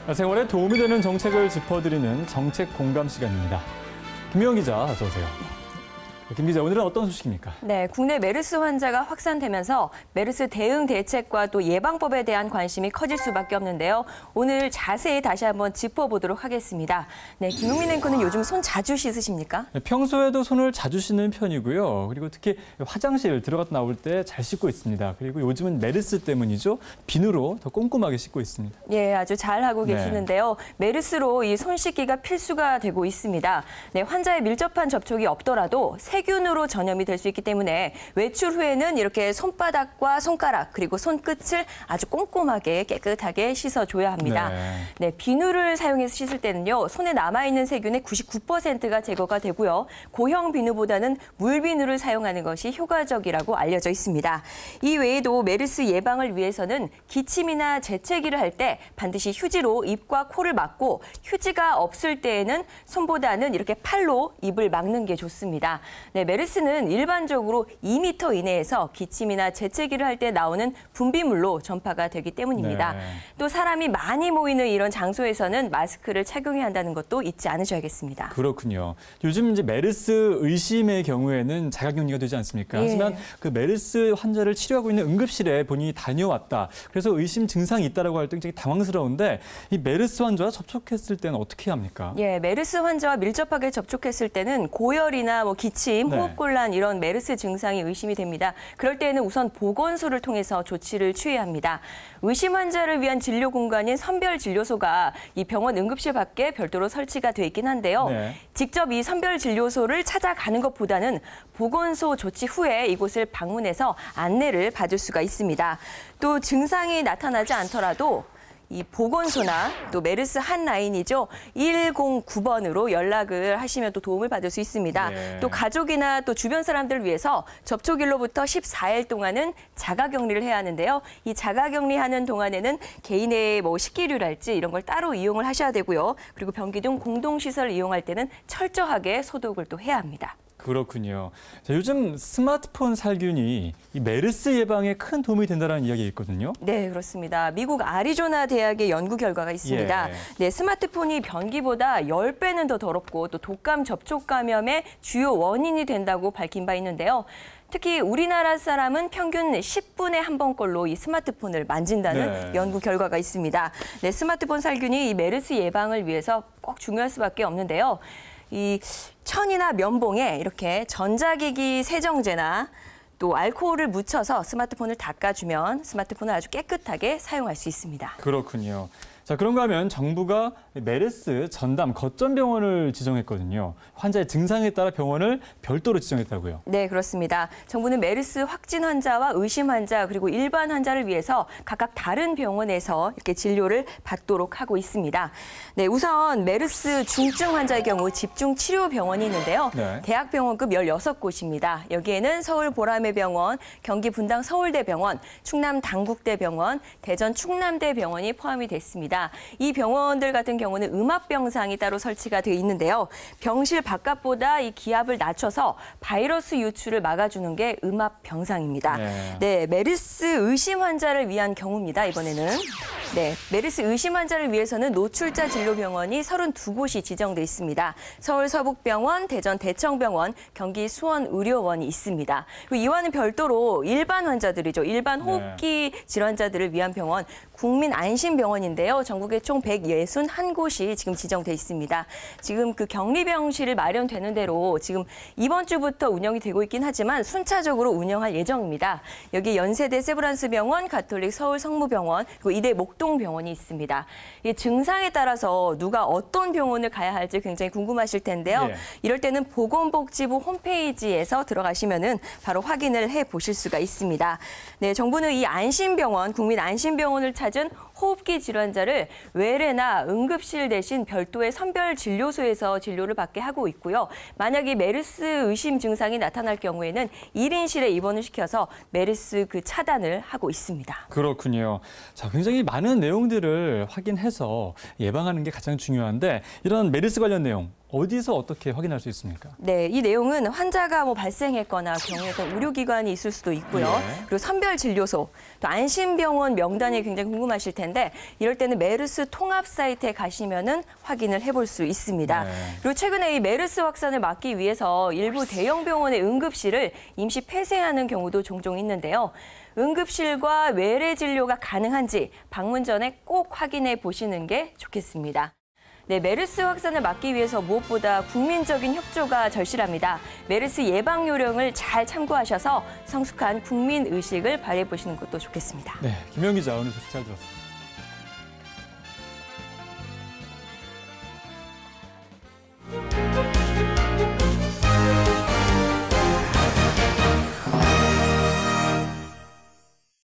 생활에 도움이 되는 정책을 짚어드리는 정책 공감 시간입니다. 김미영 기자, 어서 오세요. 김 기자, 오늘은 어떤 소식입니까? 네, 국내 메르스 환자가 확산되면서 메르스 대응 대책과 또 예방법에 대한 관심이 커질 수밖에 없는데요. 오늘 자세히 다시 한번 짚어보도록 하겠습니다. 네, 김용민 앵커는 요즘 손 자주 씻으십니까? 네, 평소에도 손을 자주 씻는 편이고요. 그리고 특히 화장실 들어갔다 나올 때 잘 씻고 있습니다. 그리고 요즘은 메르스 때문이죠. 비누로 더 꼼꼼하게 씻고 있습니다. 예, 아주 잘하고 계시는데요. 메르스로 이 손 씻기가 필수가 되고 있습니다. 네, 환자의 밀접한 접촉이 없더라도 세균으로 전염이 될 수 있기 때문에 외출 후에는 이렇게 손바닥과 손가락 그리고 손끝을 아주 꼼꼼하게 깨끗하게 씻어줘야 합니다. 네, 비누를 사용해서 씻을 때는요. 손에 남아있는 세균의 99%가 제거가 되고요. 고형 비누보다는 물비누를 사용하는 것이 효과적이라고 알려져 있습니다. 이 외에도 메르스 예방을 위해서는 기침이나 재채기를 할 때 반드시 휴지로 입과 코를 막고 휴지가 없을 때에는 손보다는 이렇게 팔로 입을 막는 게 좋습니다. 네, 메르스는 일반적으로 2m 이내에서 기침이나 재채기를 할 때 나오는 분비물로 전파가 되기 때문입니다. 네. 또 사람이 많이 모이는 이런 장소에서는 마스크를 착용해야 한다는 것도 잊지 않으셔야겠습니다. 그렇군요. 요즘 이제 메르스 의심의 경우에는 자가격리가 되지 않습니까? 예. 하지만 그 메르스 환자를 치료하고 있는 응급실에 본인이 다녀왔다. 그래서 의심 증상이 있다라고 할 때 굉장히 당황스러운데 이 메르스 환자와 접촉했을 때는 어떻게 합니까? 예, 메르스 환자와 밀접하게 접촉했을 때는 고열이나 기침, 호흡곤란 이런 메르스 증상이 의심이 됩니다. 그럴 때에는 우선 보건소를 통해서 조치를 취해야 합니다. 의심 환자를 위한 진료 공간인 선별진료소가 이 병원 응급실 밖에 별도로 설치가 돼 있긴 한데요. 직접 이 선별진료소를 찾아가는 것보다는 보건소 조치 후에 이곳을 방문해서 안내를 받을 수가 있습니다. 또 증상이 나타나지 않더라도 이 보건소나 또 메르스 핫라인이죠. 109번으로 연락을 하시면 또 도움을 받을 수 있습니다. 또 가족이나 또 주변 사람들을 위해서 접촉일로부터 14일 동안은 자가격리를 해야 하는데요. 이 자가격리하는 동안에는 개인의 식기류랄지 이런 걸 따로 이용을 하셔야 되고요. 그리고 변기 등 공동시설을 이용할 때는 철저하게 소독을 또 해야 합니다. 그렇군요. 자, 요즘 스마트폰 살균이 이 메르스 예방에 큰 도움이 된다는 이야기가 있거든요. 네, 그렇습니다. 미국 아리조나 대학의 연구 결과가 있습니다. 네, 스마트폰이 변기보다 10배는 더 더럽고 또 독감 접촉 감염의 주요 원인이 된다고 밝힌 바 있는데요. 특히 우리나라 사람은 평균 10분에 한 번꼴로 이 스마트폰을 만진다는 연구 결과가 있습니다. 네, 스마트폰 살균이 이 메르스 예방을 위해서 꼭 중요할 수밖에 없는데요. 이 천이나 면봉에 이렇게 전자기기 세정제나 또 알코올을 묻혀서 스마트폰을 닦아주면 스마트폰을 아주 깨끗하게 사용할 수 있습니다. 그렇군요. 자, 그런가 하면 정부가 메르스 전담 거점병원을 지정했거든요. 환자의 증상에 따라 병원을 별도로 지정했다고요. 네, 그렇습니다. 정부는 메르스 확진 환자와 의심 환자 그리고 일반 환자를 위해서 각각 다른 병원에서 이렇게 진료를 받도록 하고 있습니다. 네, 우선 메르스 중증 환자의 경우 집중치료병원이 있는데요. 대학병원급 16곳입니다. 여기에는 서울 보라매병원, 경기 분당 서울대병원, 충남 당국대병원, 대전 충남대병원이 포함이 됐습니다. 이 병원들 같은 경우는 음압병상이 따로 설치가 되어 있는데요. 병실 바깥보다 이 기압을 낮춰서 바이러스 유출을 막아주는 게 음압병상입니다. 네, 메르스 의심 환자를 위한 경우입니다. 이번에는. 네, 메르스 의심 환자를 위해서는 노출자 진료병원이 32곳이 지정돼 있습니다. 서울 서북병원, 대전 대청병원, 경기 수원의료원이 있습니다. 그리고 이와는 별도로 일반 환자들이죠. 일반 호흡기 질환자들을 위한 병원, 국민안심병원인데요. 전국에 총 161곳이 지금 지정돼 있습니다. 지금 그 격리병실을 마련되는 대로 지금 이번 주부터 운영이 되고 있긴 하지만 순차적으로 운영할 예정입니다. 여기 연세대 세브란스병원, 가톨릭 서울 성모병원, 그리고 이대 목동병원이 있습니다. 이 증상에 따라서 누가 어떤 병원을 가야 할지 굉장히 궁금하실 텐데요. 이럴 때는 보건복지부 홈페이지에서 들어가시면은 바로 확인을 해 보실 수가 있습니다. 네, 정부는 이 안심병원, 국민안심병원을 찾은 호흡기 질환자를 외래나 응급실 대신 별도의 선별진료소에서 진료를 받게 하고 있고요. 만약에 메르스 의심 증상이 나타날 경우에는 1인실에 입원을 시켜서 메르스 차단을 하고 있습니다. 그렇군요. 자, 굉장히 많은 내용들을 확인해서 예방하는 게 가장 중요한데 이런 메르스 관련 내용 어디서 어떻게 확인할 수 있습니까? 네, 이 내용은 환자가 발생했거나 경유했던 의료기관이 있을 수도 있고요. 네. 그리고 선별진료소, 또 안심병원 명단이 굉장히 궁금하실 텐데 이럴 때는 메르스 통합 사이트에 가시면은 확인을 해볼 수 있습니다. 네. 그리고 최근에 이 메르스 확산을 막기 위해서 일부 대형 병원의 응급실을 임시 폐쇄하는 경우도 종종 있는데요. 응급실과 외래 진료가 가능한지 방문 전에 꼭 확인해 보시는 게 좋겠습니다. 네, 메르스 확산을 막기 위해서 무엇보다 국민적인 협조가 절실합니다. 메르스 예방 요령을 잘 참고하셔서 성숙한 국민 의식을 발휘해 보시는 것도 좋겠습니다. 네, 김영 기자 오늘 소식 잘 들었습니다.